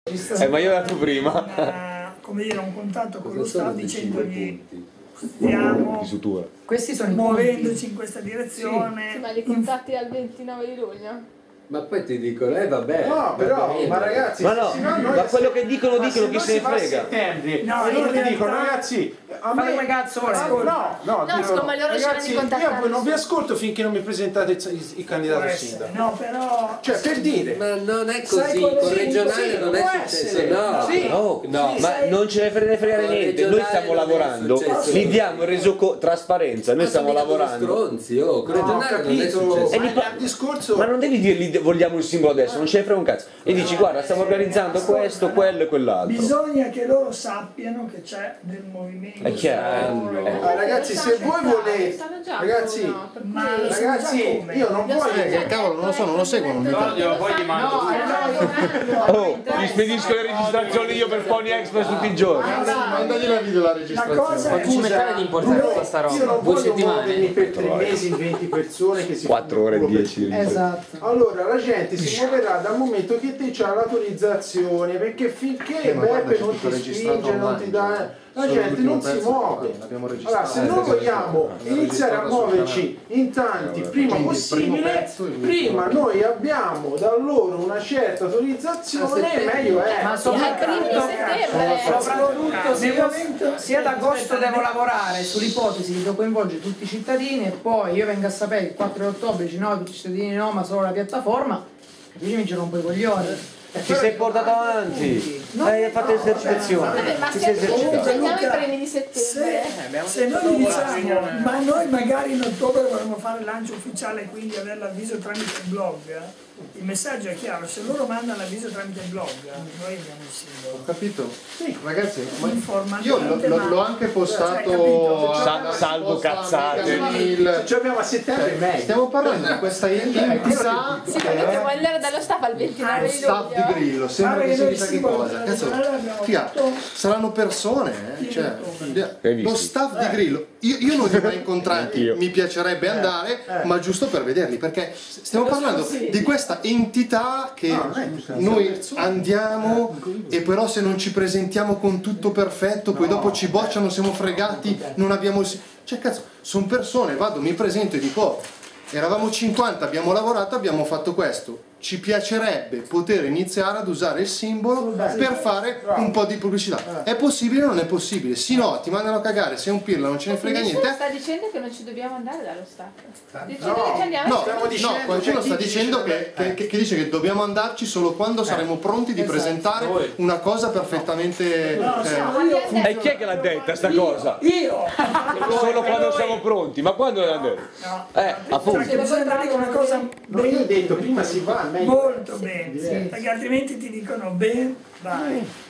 Ma io ho dato prima. Come dire, un contatto con lo Stato dicendogli stiamo questi sono muovendoci in questa direzione. Sì, ma li contatti al 29 di luglio? Ma poi ti dicono, vabbè. No, però, ma ragazzi, ma no, ma quello che dicono chi se ne frega. No, loro ti dicono, ragazzi, a me come cazzo vuole? No, ma loro ragazzi, io non vi ascolto finché non mi presentate il candidato sindaco. No, però... Cioè, per dire... Ma non è così, con regionale non è successo, no. Ma non ce ne frega niente, noi stiamo lavorando, vi diamo il trasparenza, noi stiamo lavorando. Stronzi, con regionale non è successo. Ma non devi dirgli vogliamo il simbolo adesso, non ce ne frega un cazzo. E dici guarda stiamo organizzando questo, quello e quell'altro. Bisogna che loro sappiano che c'è del movimento. È chiaro. Ragazzi, se voi volete, ragazzi, io non voglio. Cavolo, non lo so, non lo seguono. Poi gli mando. Mi spedisco le registrazioni io per Pony Express tutti i giorni. Mandagli la video la registrazione. Ma tu mettete l'importanza sta roba? Io non 2 voglio settimane. muovermi per 3 mesi in 20 persone che si 4 ore e 10. Esatto. Allora la gente si muoverà dal momento che te c'ha l'autorizzazione, perché finché Beppe non ti spinge, non ti dà, la gente non si muove. Allora se noi vogliamo iniziare a muoverci in tanti prima possibile, prima noi abbiamo da loro una certa autorizzazione, meglio è. Ma soprattutto se ad agosto devo lavorare sull'ipotesi di coinvolgere tutti i cittadini e poi io vengo a sapere il 4 ottobre dici no, tutti i cittadini no, ma solo la piattaforma, capisci, mi ci rompo i coglioni. Ti sei portato avanti, hai fatto esercitazione. Ma se prendiamo i premi di settembre. Se noi diciamo, ma noi magari in ottobre vorremmo fare il lancio ufficiale e quindi avere l'avviso tramite il blog, il messaggio è chiaro, se loro mandano l'avviso tramite il blog, noi abbiamo il simbolo. Ho capito? Sì, ragazzi, Io l'ho anche postato salvo cazzate. Ci abbiamo a settembre meglio. Stiamo parlando di questa entità Sì, perché devo andare dallo staff al 29 di staff luglio. di Grillo, sembra che si chissà che cosa. Cazzo, saranno persone, cioè, lo staff di Grillo. Io non li ho mai incontrati, mi piacerebbe andare, ma giusto per vederli, perché stiamo parlando di questa entità che noi andiamo e però se non ci presentiamo con tutto perfetto, poi dopo ci bocciano, siamo fregati, non abbiamo... Cioè cazzo, sono persone, vado, mi presento e dico oh, eravamo 50, abbiamo lavorato, abbiamo fatto questo. Ci piacerebbe poter iniziare ad usare il simbolo per fare un po' di pubblicità. È possibile o non è possibile? Sì, no, ti mandano a cagare, sei un pirla, non ce ne frega niente. Sta dicendo che non ci dobbiamo andare dallo staff. Dicendo che ci andiamo. No, qualcuno sta dicendo che dice che dobbiamo andarci solo quando saremo pronti di presentare una cosa perfettamente... E chi è che l'ha detta sta cosa? Io! Solo quando siamo pronti, ma quando l'ha detto? Appunto. Perché bisogna dire una cosa Io ho detto prima si va, meglio. molto bene, perché altrimenti ti dicono ben, vai.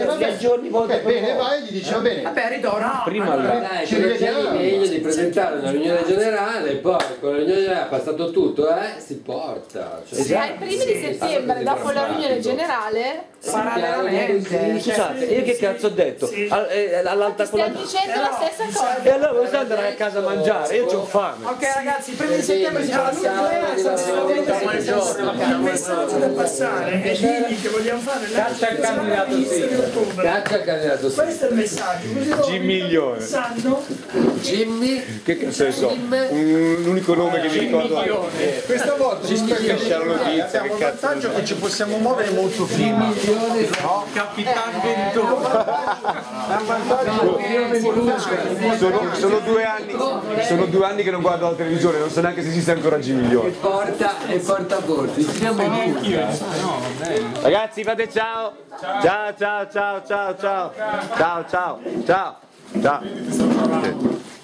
Bene, vai e gli dici va bene. Vabbè, ritorno. Prima Dai, è meglio di presentare una riunione generale, poi con la riunione generale passato tutto, si porta. Cioè, Ai primi di settembre, dopo la riunione generale, parallelamente. Scusate, io che cazzo ho detto? All'alta con stiamo dicendo la stessa E cosa. allora vuoi andare a casa a mangiare? Io c'ho fame. Ok ragazzi, il 1 di settembre si fa Il messaggio da passare è dirgli che vogliamo fare l'inizio di ottobre. Caccia il candidato Questo è il messaggio, così loro Gimiglione. sanno. Jimmy. Che cazzo ne so? L'unico nome che mi ricordo è Questa volta ci la notizia, abbiamo il che cazzo vantaggio che ci possiamo muovere molto prima. No, Capitan Venturo. sono 2 anni che non guardo la televisione, non so neanche se esiste ancora Gimiglione. porta porti. Siamo in Ragazzi fate ciao! Ciao ciao ciao ciao ciao ciao ciao ciao ciao.